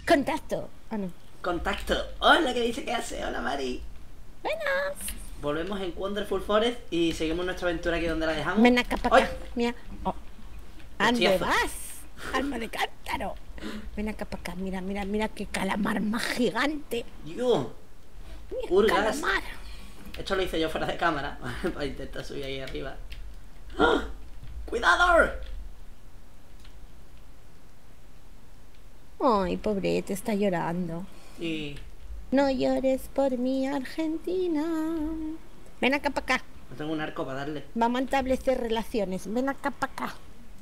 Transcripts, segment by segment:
Contacto. Ah, no. Contacto. Hola, ¿qué dice? ¿Qué hace? Hola, Mari. Buenas. Volvemos en Wonderful Forest y seguimos nuestra aventura aquí donde la dejamos. Ven acá para ¡Ay! acá. Mira. Oh. ¿A dónde Hostiazo. vas? Alma de cántaro. Ven acá para acá. Mira, mira, mira qué calamar más gigante. Dios. Mira, Urgas. calamar. Esto lo hice yo fuera de cámara para intentar subir ahí arriba. ¡Ah! ¡Cuidado! Ay, pobrete, está llorando. Y No llores por mi Argentina. Ven acá para acá. no tengo un arco para darle. Vamos a establecer relaciones. Ven acá para acá.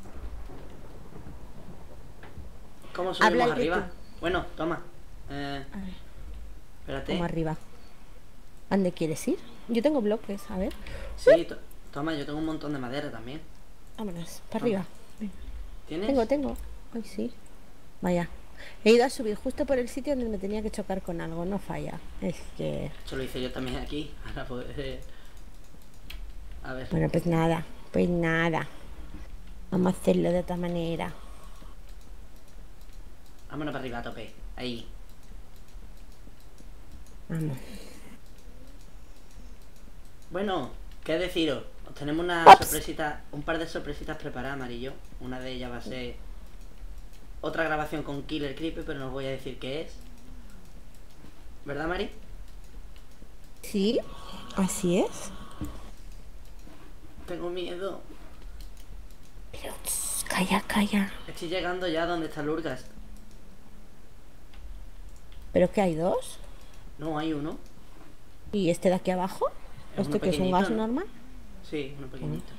¿Cómo subimos Habla arriba? tú. Bueno, toma. A ver, Espérate. como arriba. ¿A dónde quieres ir? Yo tengo bloques, a ver. Sí, toma, yo tengo un montón de madera también. Vámonos, para arriba. Ven. ¿Tienes? Tengo. Ay, sí. Vaya. He ido a subir justo por el sitio donde me tenía que chocar con algo. No falla. Es que... Eso lo hice yo también aquí. Ahora pues... A ver. Bueno, pues nada. Pues nada. Vamos a hacerlo de otra manera. Vámonos para arriba a tope. Ahí. Vamos. Bueno, ¿qué deciros? Os tenemos una Ups. sorpresita, un par de sorpresitas preparadas, Amarillo. Una de ellas va a ser otra grabación con Killer Creepy, pero no os voy a decir qué es. ¿Verdad, Mari? Sí, así es. Tengo miedo. Pero calla, calla. Estoy llegando ya donde está Lurgas. ¿Pero qué hay dos? No, hay uno. ¿Y este de aquí abajo? Es ¿Este uno que es un pequeñito, gas ¿no? normal? Sí, uno pequeñito.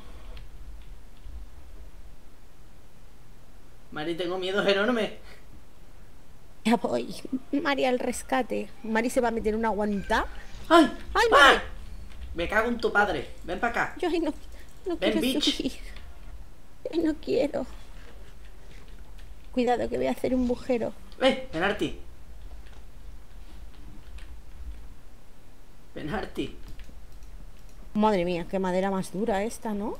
Mari, tengo miedo, es enorme. Ya voy. Mari al rescate. Mari se va a meter una guanta. ¡Ay! ¡Ay, ¡Ah! Mari! Me cago en tu padre. Ven para acá. Yo ay, no Ven, quiero bitch. subir. Ay, no quiero. Cuidado que voy a hacer un bujero. ven, Arti. Ven, Arti. Madre mía, qué madera más dura esta, ¿no?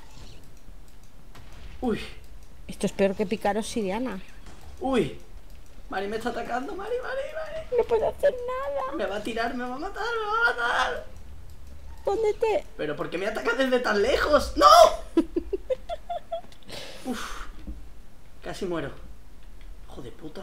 Uy, Esto es peor que picar obsidiana. uy. Mari me está atacando, Mari. No puedo hacer nada. Me va a tirar, me va a matar, me va a matar. ¿Dónde te...? ¿Pero por qué me atacas desde tan lejos? ¡No! Uf, casi muero. Hijo de puta.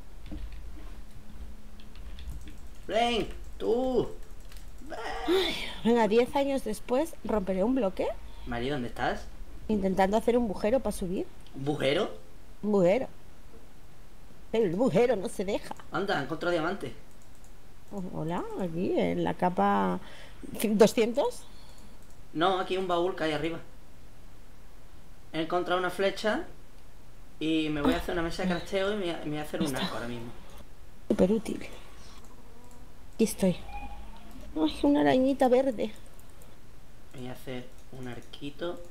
Ven, tú. Venga, 10 años después romperé un bloque Mari, ¿dónde estás? intentando hacer un bujero para subir. ¿Un bujero? Un bujero. Pero el bujero no se deja. Anda, encontrado diamante. Oh, hola, aquí en la capa 200. No, aquí hay un baúl que hay arriba. He encontrado una flecha y me voy a hacer una mesa de crafteo y me voy a hacer un arco ahora mismo. Súper útil. Aquí estoy. Ay, una arañita verde. Voy a hacer un arquito.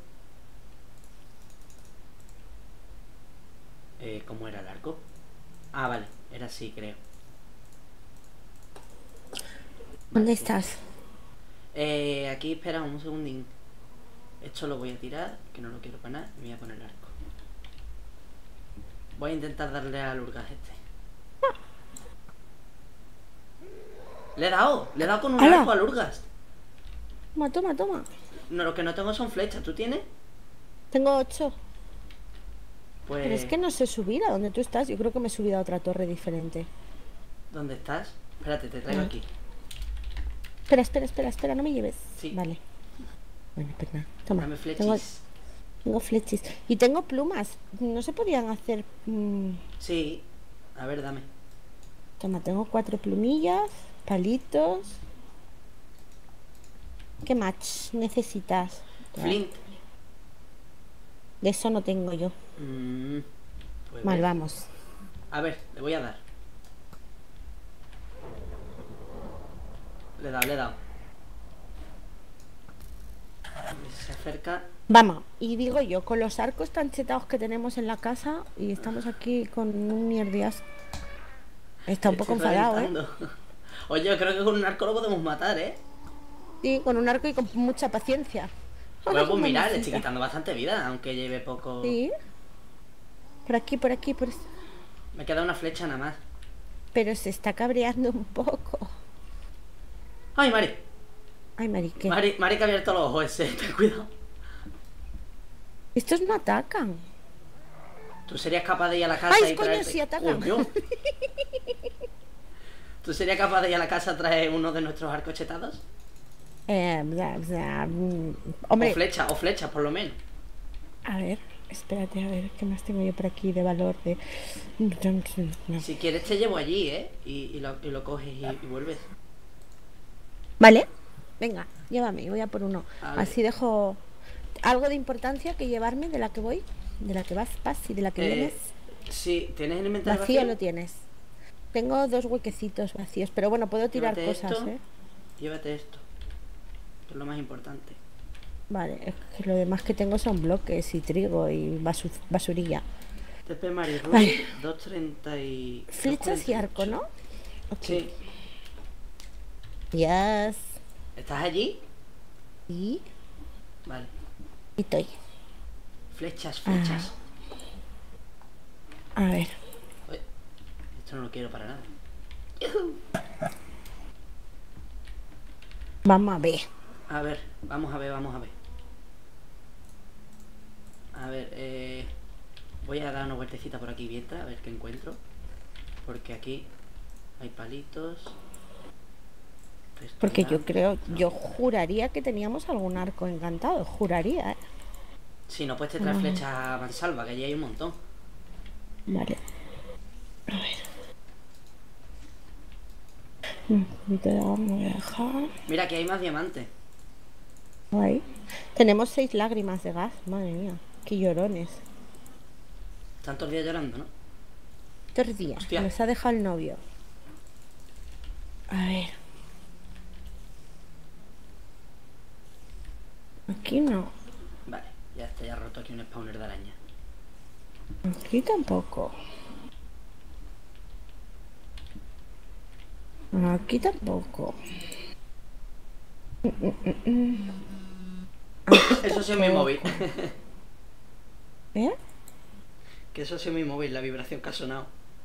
¿Cómo era el arco? Ah, vale, era así, creo. ¿Dónde estás? Aquí, espera un segundín. Esto lo voy a tirar, que no lo quiero para nada, y me voy a poner el arco. Voy a intentar darle al Urgas este. Le he dado con un ¡Hala! arco al Urgas. Toma, toma, toma. No, lo que no tengo son flechas, ¿tú tienes? Tengo 8. Pues... Pero es que no sé subir a donde tú estás. Yo creo que me he subido a otra torre diferente. ¿Dónde estás? Espérate, te traigo aquí. Espera, no me lleves. Sí. Vale. Bueno, pues nada. Toma. Dame Tengo flechis. flechis. Y tengo plumas. No se podían hacer... Sí. A ver, dame. Toma, tengo 4 plumillas, palitos. ¿Qué más necesitas? Flint. De eso no tengo yo. Pues Mal, ves. vamos. A ver, le voy a dar. Le he dado. Se acerca. Vamos, y digo yo, con los arcos tan chetados que tenemos en la casa y estamos aquí con un mierdias. Está un poco Estoy enfadado, reventando. Oye, yo creo que con un arco lo podemos matar, ¿eh? Sí, con un arco y con mucha paciencia. Bueno, pues Ay, mirar, le mamacita. estoy quitando bastante vida, aunque lleve poco. Sí. Por aquí, por aquí, por... Me queda una flecha nada más. pero se está cabreando un poco. ¡Ay, Mari! Ay, Mari, ¿qué? Mari que ha abierto los ojos ese, ten cuidado. Estos no atacan. ¿Tú serías capaz de ir a la casa ¡Ay, y coño, traerte... sí atacan! ¡Coño! ¿Tú serías capaz de ir a la casa a traer uno de nuestros arcochetados? Hombre, O flechas, por lo menos. a ver, espérate, a ver, ¿qué más tengo yo por aquí de valor? No. Si quieres te llevo allí, ¿eh? Y lo coges y vuelves. ¿Vale? Venga, llévame, voy a por uno. A ver. Así dejo algo de importancia que llevarme de la que voy, de la que vas y de la que vienes. Sí, ¿tienes el inventario Vacío vacío? lo tienes. Tengo 2 huequecitos vacíos, pero bueno, puedo tirar Llévate cosas, esto. ¿eh? Llévate esto. Que es lo más importante. Vale, es que lo demás que tengo son bloques y trigo y basurilla. TP Mari Ruth, Vale. 230 y... Flechas y arco, 248. ¿no? Ok. Sí. Yes. ¿Estás allí? Y Vale. estoy. Flechas. A ver. Uy, esto no lo quiero para nada. Vamos a ver. A ver, vamos a ver. A ver, voy a dar una vueltecita por aquí mientras, a ver qué encuentro. Porque aquí hay palitos. Esto Porque ya- yo creo, no. yo juraría que teníamos algún arco encantado. Juraría, ¿eh? Si no, pues te traes flechas a mansalva, que allí hay un montón. Vale. A ver. Me voy a dejar. Mira, aquí hay más diamantes. Ahí. Tenemos 6 lágrimas de gas. Madre mía. Qué llorones. Están todos los días llorando, ¿no? 3 días. Hostia. Los ha dejado el novio. A ver. Aquí no. Vale, ya está, ya roto aquí un spawner de araña. Aquí tampoco. Aquí tampoco. Eso sí es mi móvil. ¿Eh? Que eso sí es mi móvil, la vibración que ha sonado.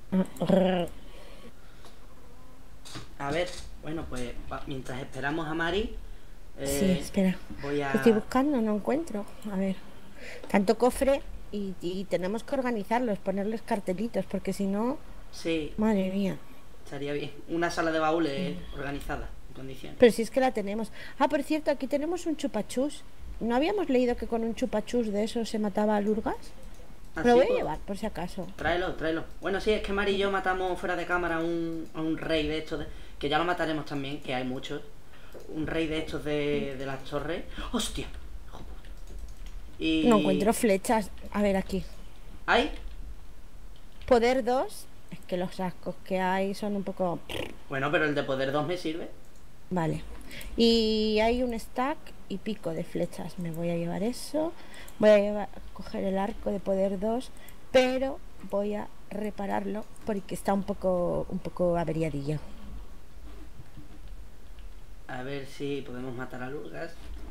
A ver, bueno, pues mientras esperamos a Mari... Sí, espera. Voy a... Estoy buscando, no encuentro. A ver. Tanto cofre y tenemos que organizarlos, ponerles cartelitos, porque si no, Sí, madre mía. estaría bien. Una sala de baúles organizada, en condiciones. Pero si es que la tenemos. Ah, por cierto, aquí tenemos un chupachus. ¿No habíamos leído que con un chupachus de eso se mataba a Lurgas? Ah, Me lo sí, voy a pues, llevar, por si acaso. Tráelo. Bueno, sí, es que Mari y yo matamos fuera de cámara a un rey de estos, que ya lo mataremos también, que hay muchos. Un rey de estos de las torres. ¡Hostia! Hijo puta. Y... No encuentro flechas. A ver, aquí. ¿Hay? Poder 2. Es que los ascos que hay son un poco... Bueno, pero el de poder 2 me sirve. Vale. Y hay un stack y pico de flechas. Me voy a llevar eso. Voy a coger el arco de poder 2, pero voy a repararlo porque está un poco averiadillo. A ver si podemos matar a Lurgas.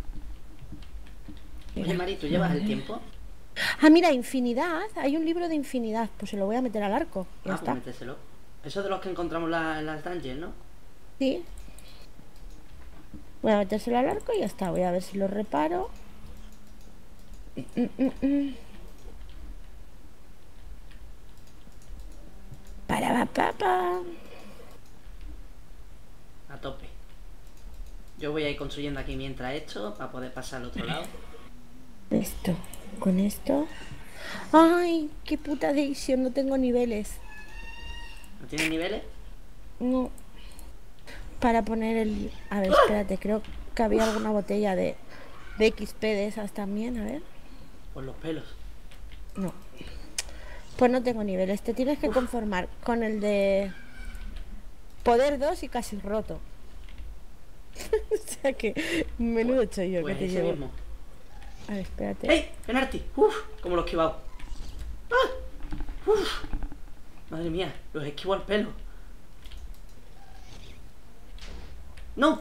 Oye, Mira, Mari, ¿tú llevas el vale. tiempo? Ah, mira, infinidad. Hay un libro de infinidad. Pues se lo voy a meter al arco. Ya Ah, está. pues méteselo. Eso de los que encontramos en las dungeons, ¿no? Sí. Voy a metérselo al arco y ya está. Voy a ver si lo reparo. Pa. A tope. Yo voy a ir construyendo aquí mientras esto, para poder pasar al otro lado. Esto. Con esto. Ay, qué puta Deisión. No tengo niveles. ¿No tiene niveles? No. Para poner el... A ver, espérate. Creo que había alguna botella de XP de esas también. A ver. Por los pelos. No. Pues no tengo niveles. Te tienes que conformar con el de poder 2 y casi roto. O sea que menudo chollo Pues que te ese llevo. mismo. A ver, espérate. ¡Ey! ¡Penalti! ¡Uf! Como lo he esquivado. ¡Ah! ¡Uf! Madre mía, los esquivo al pelo. ¡No!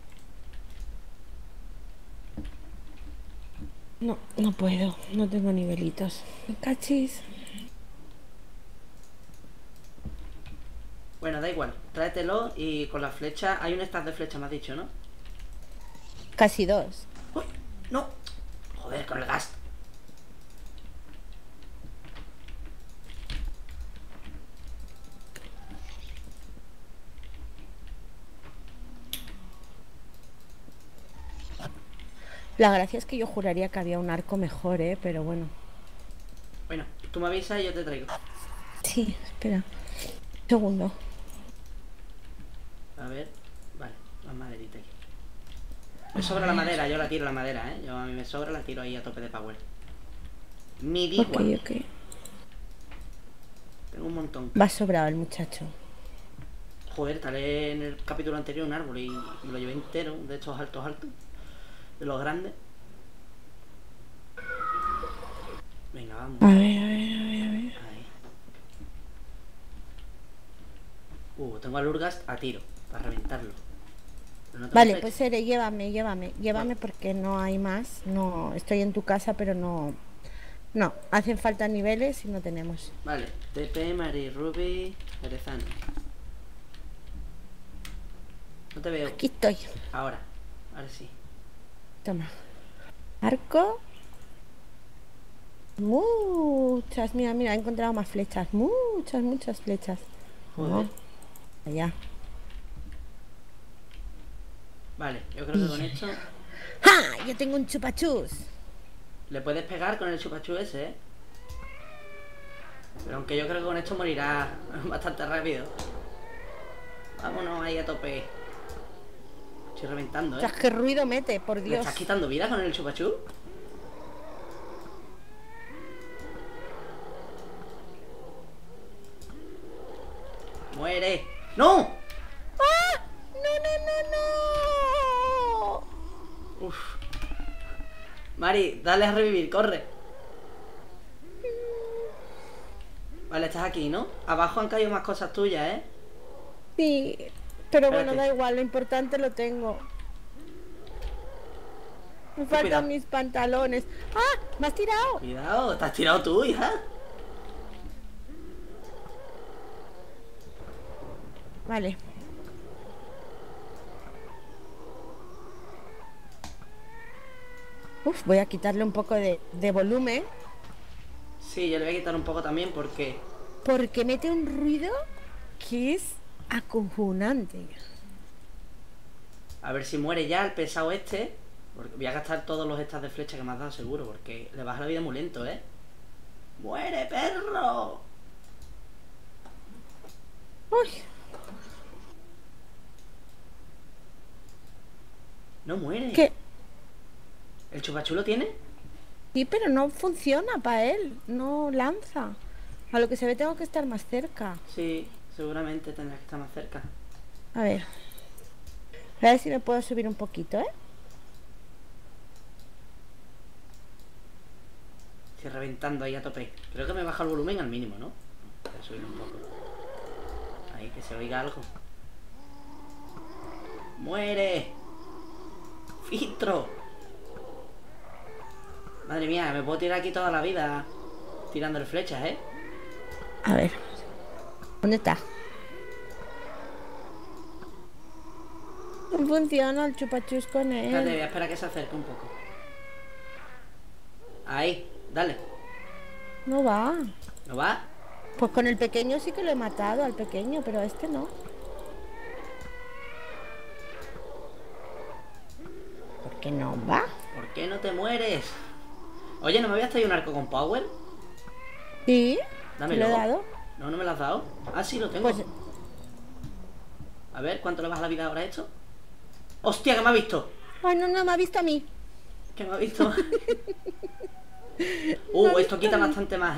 No, no puedo. No tengo nivelitos. Me cachis. Bueno, da igual. Tráetelo y con la flecha... Hay un stack de flecha, me has dicho, ¿no? Casi 2. ¡Uy! ¡No! Joder, con el gas. La gracia es que yo juraría que había un arco mejor, pero bueno. Bueno, tú me avisas y yo te traigo. Sí, espera. Un segundo. A ver, vale, la maderita aquí. Me sobra la madera, yo la tiro la madera, Yo a mí me sobra, la tiro ahí a tope de power. Mi digua. Ok. Tengo un montón. Va sobrado el muchacho. Joder, talé en el capítulo anterior un árbol y me lo llevé entero, de estos altos, de los grandes. Venga, vamos. A ver. Ahí. Tengo al Urgast a tiro, para reventarlo. No Vale, pues Ere, llévame porque no hay más. No, estoy en tu casa, pero no. No, hacen falta niveles y no tenemos. Vale, TP, Mari, Ruby, Erezano. No te veo. Aquí estoy. Ahora sí. Toma. Arco. Muchas, mira, he encontrado más flechas. Muchas flechas. Joder. Allá. Vale, yo creo que con esto... ¡Ja! Yo tengo un chupachus. Le puedes pegar con el chupachú ese, Pero aunque yo creo que con esto morirá bastante rápido. Vámonos ahí a tope. Estoy reventando, O sea, qué ruido mete, por ¿Le Dios. estás quitando vida con el chupachú? ¡Muere! ¡No! ¡Ah! ¡No! Uf. Mari, dale a revivir, corre. Vale, estás aquí, ¿no? Abajo han caído más cosas tuyas, Sí, pero Espérate. bueno, da igual, lo importante lo tengo. Me faltan cuidado. mis pantalones. ¡Ah! ¡Me has tirado! Cuidado, te has tirado tú, hija. Vale. Uf, voy a quitarle un poco de volumen. Sí, yo le voy a quitar un poco también porque... Porque mete un ruido que es acojonante. A ver si muere ya el pesado este. Porque voy a gastar todos los estas de flecha que me has dado seguro. Porque le baja la vida muy lento, ¡Muere, perro! Uy, No muere. ¿qué? ¿El chupachú lo tiene? Sí, pero no funciona para él. No lanza. A lo que se ve tengo que estar más cerca. Sí, seguramente tendrás que estar más cerca. A ver. A ver si me puedo subir un poquito, Estoy reventando ahí a tope. Creo que me baja el volumen al mínimo, ¿no? Voy a subir un poco. Ahí, que se oiga algo. ¡Muere! ¡Filtro! Madre mía, me puedo tirar aquí toda la vida tirándole flechas, A ver. ¿Dónde está? No funciona el chupachus con Espérate, voy él. a esperar a que se acerque un poco. Ahí, dale. No va. ¿No va? Pues con el pequeño sí que lo he matado, al pequeño, pero a este no. ¿Por qué no va? ¿Por qué no te mueres? Oye, ¿no me habías traído un arco con power? Sí, Dámelo. lo he dado. No, no me lo has dado. Ah, sí, lo tengo. Pues A ver, ¿cuánto le baja la vida ahora a esto? ¡Hostia, que me ha visto! ay, no me ha visto a mí. Que me ha visto. Esto quita bastante más,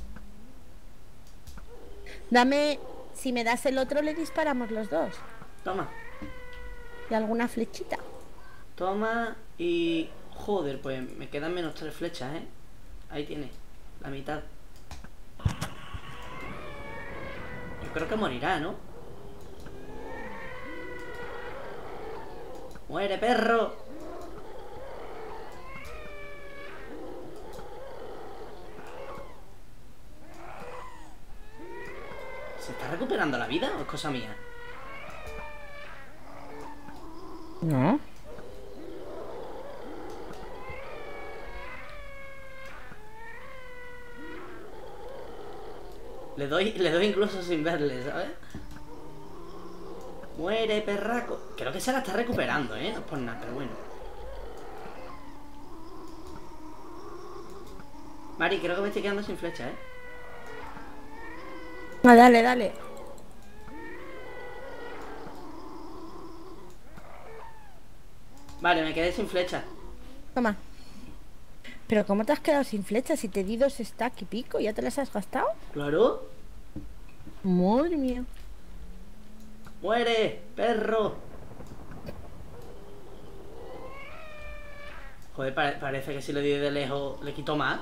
Dame, si me das el otro le disparamos los dos. Toma. Y alguna flechita. Toma y... Joder, pues me quedan menos 3 flechas, Ahí tienes, la mitad. Yo creo que morirá, ¿no? ¡Muere, perro! ¿Se está recuperando la vida o es cosa mía? No. Le doy incluso sin verle, ¿sabes? Muere, perraco. Creo que se la está recuperando, ¿eh? No es por nada, pero bueno. Mari, creo que me estoy quedando sin flecha, ¿eh? Ah, dale, dale. Vale, me quedé sin flecha. Toma. Pero ¿cómo te has quedado sin flechas? Si te di 2 stack y pico, ¿ya te las has gastado? Claro. Madre mía. ¡Muere, perro! Joder, parece que si le di de lejos le quito más.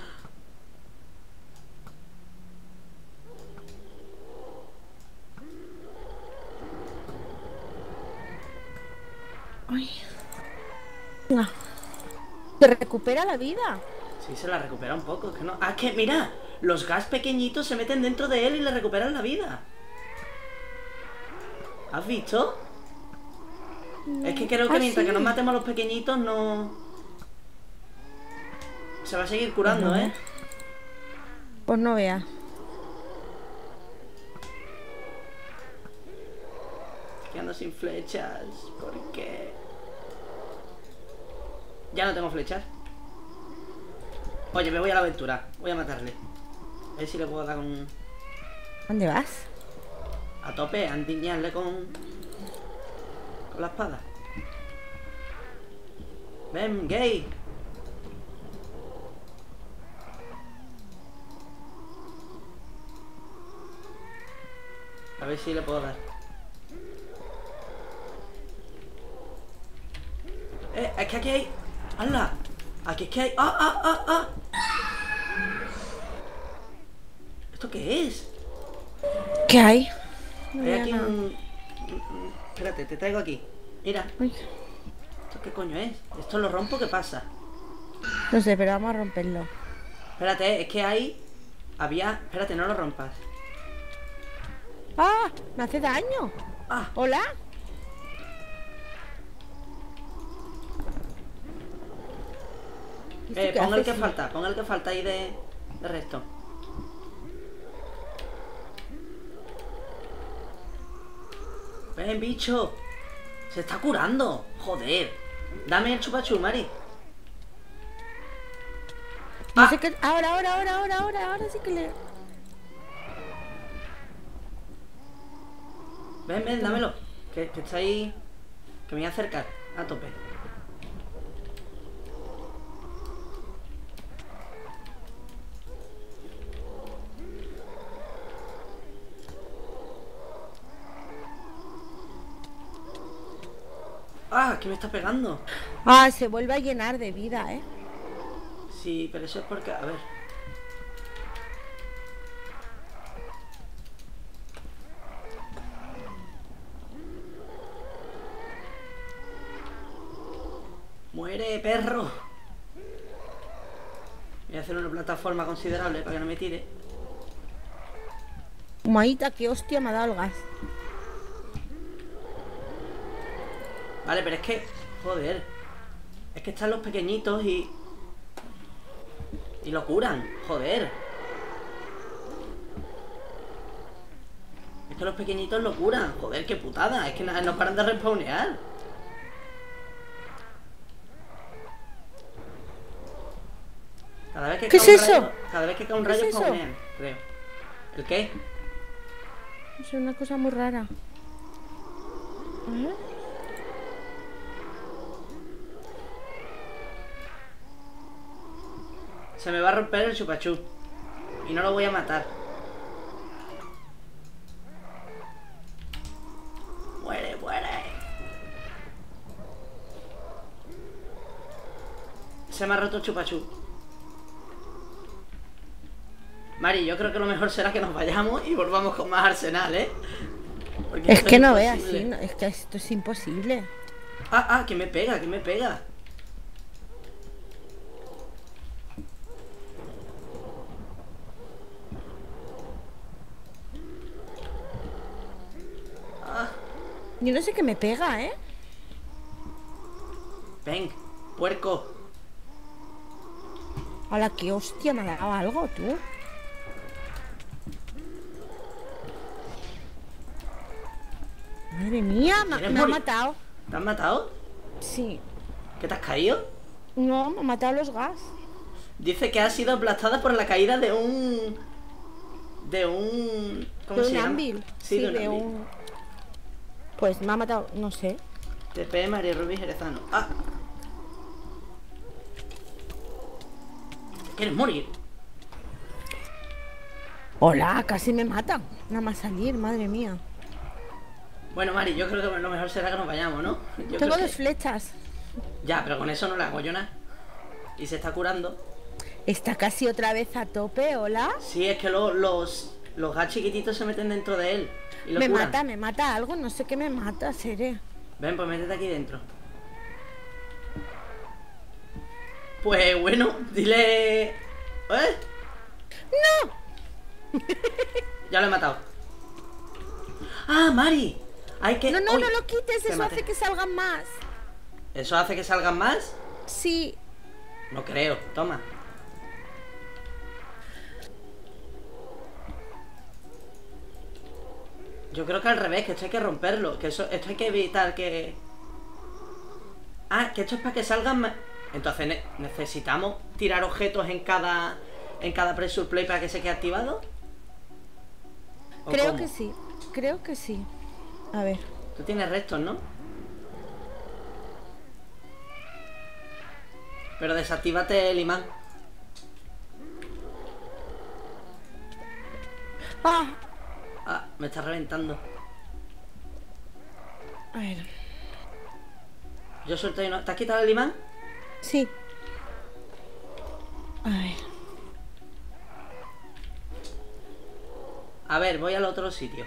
Ay. Venga. Te recupera la vida. Sí, se la recupera un poco. Que no... Ah, que mira, los gas pequeñitos se meten dentro de él y le recuperan la vida. ¿Has visto? No. Es que creo que mientras sí. que nos matemos a los pequeñitos no... Se va a seguir curando, ¿eh? Pues no veas. Estoy quedando sin flechas. ¿Por qué? Ya no tengo flechas. Oye, me voy a la aventura. Voy a matarle. A ver si le puedo dar un... ¿Dónde vas? A tope, a endiñarle con la espada. Ven, gay. A ver si le puedo dar. Es que aquí hay... ¡Hala! Aquí es que hay... ¡Ah, ah, ah, ah! ¿Esto qué es? ¿Qué hay? No Hay veo aquí nada. Espérate, te traigo aquí. Mira. Uy, ¿Esto qué coño es? ¿Esto lo rompo? ¿Qué pasa? no sé, pero vamos a romperlo. Espérate, es que hay... Había... Espérate, no lo rompas. ¡Ah! ¡Me hace daño! ¡Ah! ¿Hola? ¿Y esto qué Pon el que hace? falta. Pon el que falta ahí de resto. Ven, bicho. Se está curando. Joder. Dame el chupachú, Mari. No Ah. sé qué... Ahora sí que le... Ven, ven, dámelo. Que está ahí. Que me voy a acercar. A tope. ¡Ah! ¿Qué me está pegando? Ah, se vuelve a llenar de vida, ¿eh? Sí, pero eso es porque... A ver. ¡Muere, perro! Voy a hacer una plataforma considerable para que no me tire. Maíta, qué hostia me ha dado el gas. Vale, pero es que... Joder. Es que están los pequeñitos y... Y lo curan. Joder. Es que los pequeñitos lo curan. Joder, qué putada. Es que no paran de respawnear. Cada vez que ¿Qué cae es un eso? rayo... Cada vez que cae un ¿Qué es rayo eso? spawnean, creo. ¿El qué? Es una cosa muy rara. A ver. Se me va a romper el chupachú. Y no lo voy a matar. Muere, muere. Se me ha roto el chupachú. Mari, yo creo que lo mejor será que nos vayamos y volvamos con más arsenal, ¿eh? Porque Es esto que no veas, imposible. sí, no, es que esto es imposible. Ah, que me pega, que me pega. Yo no sé qué me pega, ¿eh? Ven, puerco. Hola, qué hostia, me ha dado algo, tú. Madre mía, ¿Quieres me ha morir? matado. ¿Te han matado? Sí. ¿Qué te has caído? No, me ha matado los gas. Dice que ha sido aplastada por la caída de un... ¿Cómo De se un llama? ámbil. Sí, de un de ámbil. un... Pues me ha matado, no sé. TP María Rubí Jerezano. ¡Ah! ¿Quieres morir? Hola, casi me matan. Nada más salir, madre mía. Bueno, Mari, yo creo que lo mejor será que nos vayamos, ¿no? Yo Tengo creo dos que... flechas. Ya, pero con eso no le hago yo nada. Y se está curando. Está casi otra vez a tope, hola. Sí, es que los gas chiquititos se meten dentro de él. Y lo Me curan. me mata algo, no sé qué me mata, seré. Ven, pues métete aquí dentro. Pues bueno, dile... ¿Eh? ¡No! Ya lo he matado. ¡Ah, Mari! Hay que... No, no, ¡Uy! no lo quites, Te eso maté. hace que salgan más. ¿Eso hace que salgan más? Sí. No creo, toma. Yo creo que al revés, que esto hay que romperlo. Que esto hay que evitar que... Ah, que esto es para que salgan más... Entonces necesitamos tirar objetos en cada pressure play para que se quede activado. ¿O Creo cómo? que sí, creo que sí. A ver. Tú tienes restos, ¿no? Pero desactívate el imán. Ah, Ah, me está reventando. a ver. Yo suelto y no... ¿Te has quitado el imán? Sí. A ver. A ver, voy al otro sitio.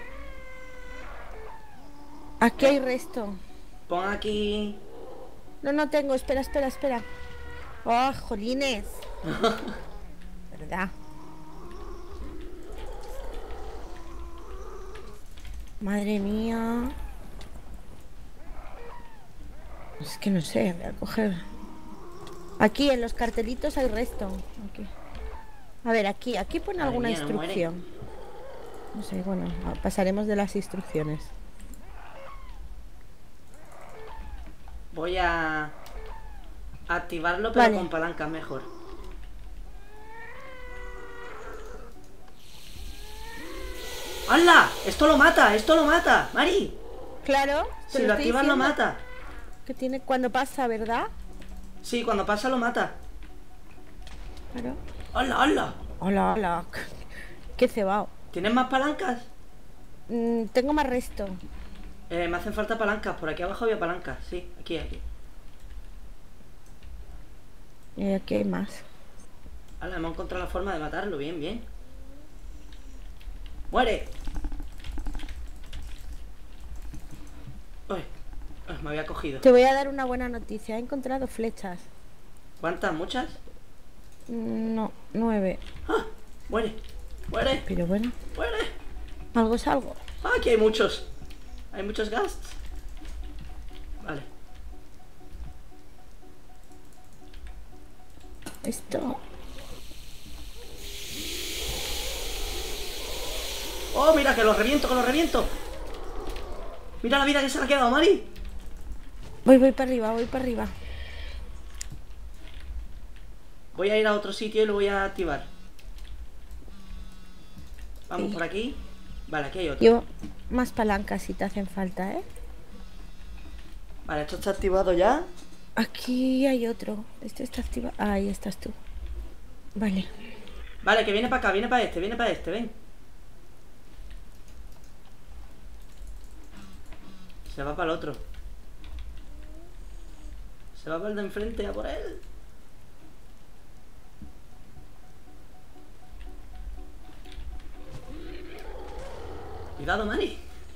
Aquí hay resto. Pon aquí... No, no tengo. Espera, espera, espera. Oh, jolines. ¿Verdad? Madre mía. Es que no sé, voy a coger. Aquí en los cartelitos hay resto. Aquí. A ver, aquí pone Madre alguna mía, no muere. instrucción. No sé, bueno, pasaremos de las instrucciones. Voy a activarlo, pero Vale. con palancas mejor. ¡Hala! ¡Esto lo mata! ¡Esto lo mata! ¡Mari! Claro, te Si lo estoy activas lo diciendo. mata. Que tiene cuando pasa, ¿verdad? Sí, cuando pasa lo mata. Claro. ¡Hala, hala! Hola, hola. Qué cebao. ¿Tienes más palancas? Tengo más resto. Me hacen falta palancas. Por aquí abajo había palancas. Sí, aquí, aquí. Y aquí hay más. Hala, hemos encontrado la forma de matarlo. Bien, bien. ¡Muere! Uy, me había cogido. Te voy a dar una buena noticia. He encontrado flechas. ¿Cuántas? ¿Muchas? No, 9. ¡Ah! ¡Muere! ¡Muere! Pero bueno, ¡Muere! algo es algo. ¡Ah, aquí hay muchos! Hay muchos ghasts. Vale. Esto. ¡Oh, mira, que los reviento, que los reviento! ¡Mira la vida que se le ha quedado, Mari! Voy para arriba, voy para arriba. Voy a ir a otro sitio y lo voy a activar. Vamos Sí. por aquí. Vale, aquí hay otro. Llevo más palancas si te hacen falta, ¿eh? Vale, esto está activado ya. Aquí hay otro. Este está activado. Ah, ahí estás tú. Vale. Vale, que viene para acá, viene para este, ven. Se va para el otro. Se va para el de enfrente a por él. Cuidado, Mari.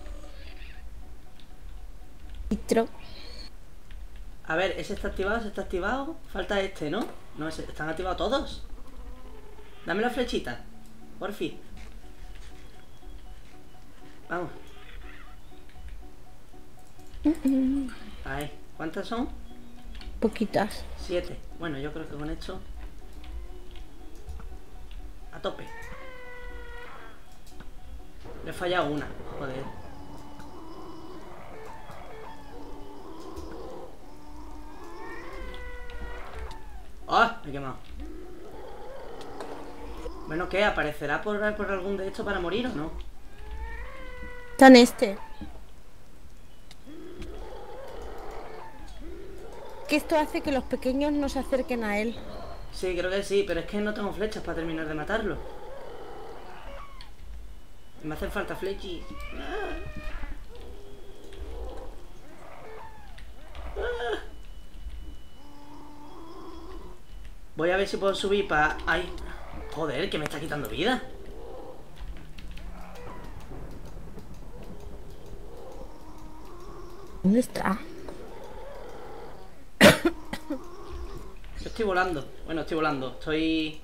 Nitro. A ver, ese está activado, ese está activado. Falta este, ¿no? No, están activados todos. Dame la flechita. Por fin. Vamos. Ahí. ¿Cuántas son? Poquitas. 7. Bueno, yo creo que con esto... A tope. Le he fallado una. Joder. ¡Ah! Me he quemado. Bueno, ¿qué? ¿Aparecerá por algún de estos para morir o no? Está en este. Que esto hace que los pequeños no se acerquen a él. Sí, creo que sí, pero es que no tengo flechas para terminar de matarlo. Me hacen falta flechis. Voy a ver si puedo subir para... ¡Ay! Joder, que me está quitando vida. ¿Dónde está? Yo estoy volando. Bueno, estoy volando. Estoy...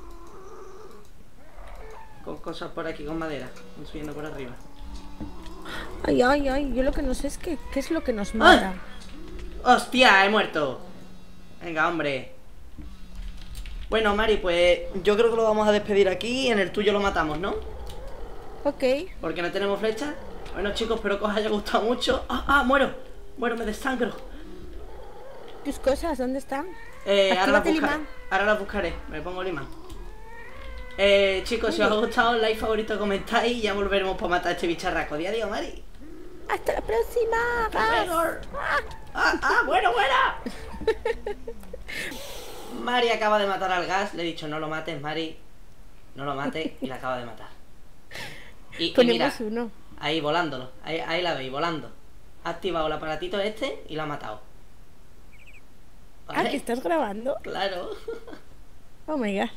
con cosas por aquí, con madera. Estoy subiendo por arriba. Ay, ay, ay. Yo lo que no sé es qué es lo que nos mata. ¡Hostia! He muerto. Venga, hombre. Bueno, Mari, pues yo creo que lo vamos a despedir aquí. En el tuyo lo matamos, ¿no? Ok. Porque no tenemos flechas. Bueno, chicos, espero que os haya gustado mucho. ¡Ah! ¡Muero! ¡Muero! ¡Me desangro! ¿Tus cosas dónde están? Ahora las Actívate el buscaré. imán. Ahora las buscaré. Me pongo el imán. Chicos, si os ha gustado, like, favorito, comentáis y ya volveremos para matar a este bicharraco. Adiós, Mari. Hasta la próxima. Hasta luego. Bueno. Mari acaba de matar al gas. Le he dicho, no lo mates, Mari. No lo mates. Y la acaba de matar. Y mira, Ponemos uno. ahí volándolo. Ahí la veis, volando. Ha activado el aparatito este y lo ha matado. Ah, ¿Vale? ¿que estás grabando? Claro. Oh my god.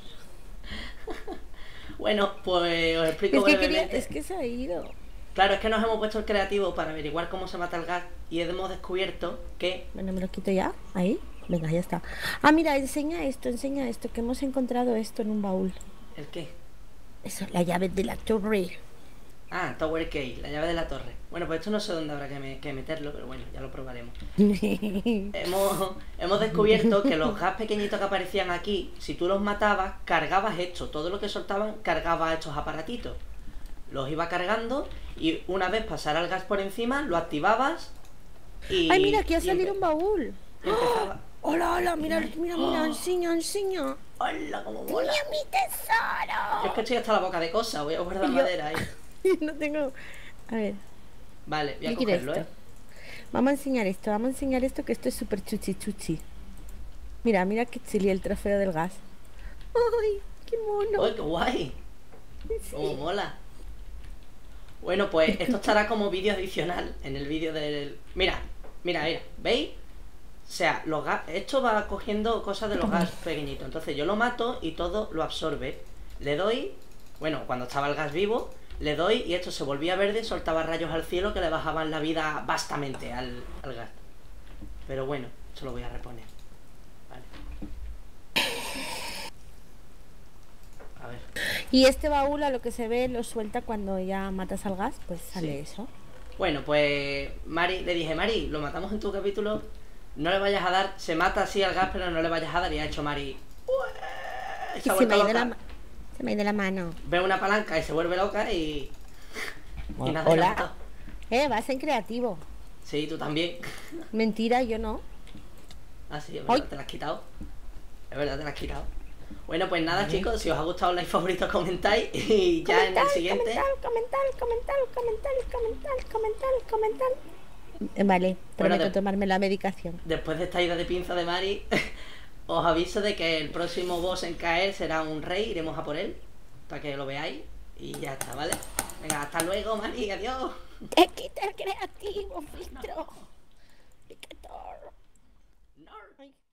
Bueno, pues os explico Es que, brevemente. es que se ha ido. Claro, es que nos hemos puesto el creativo para averiguar cómo se mata el gas y hemos descubierto que... Bueno, me lo quito ya. Ahí. Venga, ya está. Ah, mira, enseña esto, que hemos encontrado esto en un baúl. ¿El qué? Eso, la llave de la torre. Ah, Tower Key, la llave de la torre. Bueno, pues esto no sé dónde habrá que meterlo, pero bueno, ya lo probaremos. Hemos descubierto que los gas pequeñitos que aparecían aquí, si tú los matabas, cargabas esto. Todo lo que soltaban, cargaba estos aparatitos. Los iba cargando y una vez pasara el gas por encima, lo activabas y... Ay, mira, aquí ha y salido un baúl. empezaba... Hola, hola, mira, enseña. ¡Hola, cómo mola! ¡Mira mi tesoro! Yo es que estoy hasta la boca de cosas, voy a guardar madera ahí. No tengo... A ver, Vale, voy a ¿qué quiere cogerlo, esto? Vamos a enseñar esto, que esto es súper chuchi. Mira qué chili el trofeo del gas. ¡Ay, qué mono! ¡Uy, qué guay! Sí. ¡Cómo mola! Bueno, pues esto estará como vídeo adicional en el vídeo del... Mira, ¿veis? O sea, los gas... Esto va cogiendo cosas de los gas pequeñitos. Entonces yo lo mato y todo lo absorbe. Le doy... Bueno, cuando estaba el gas vivo, le doy y esto se volvía verde, soltaba rayos al cielo que le bajaban la vida bastante al gas. Pero bueno, eso lo voy a reponer. Vale. A ver. Y este baúl, a lo que se ve, lo suelta cuando ya matas al gas, pues sale eso. Bueno, pues Mari, le dije, Mari, lo matamos en tu capítulo, no le vayas a dar, se mata así al gas, pero no le vayas a dar, y ha hecho Mari. Y se me ha ido la mano. Ve una palanca y se vuelve loca y nada, Hola. la mató. Vas en creativo. Sí, tú también. Mentira, yo no. Ah, sí, es verdad, Ay. te la has quitado. Es verdad, te la has quitado. Bueno, pues nada, chicos, si os ha gustado el like favorito, comentáis y ya en el siguiente... Comentar. Vale, prometo tomarme la medicación. Después de esta ida de pinza de Mari, os aviso de que el próximo boss en caer será un rey, iremos a por él, para que lo veáis, y ya está, ¿vale? Venga, hasta luego, Mari, adiós. Te quita el creativo, filtro. Picador. No.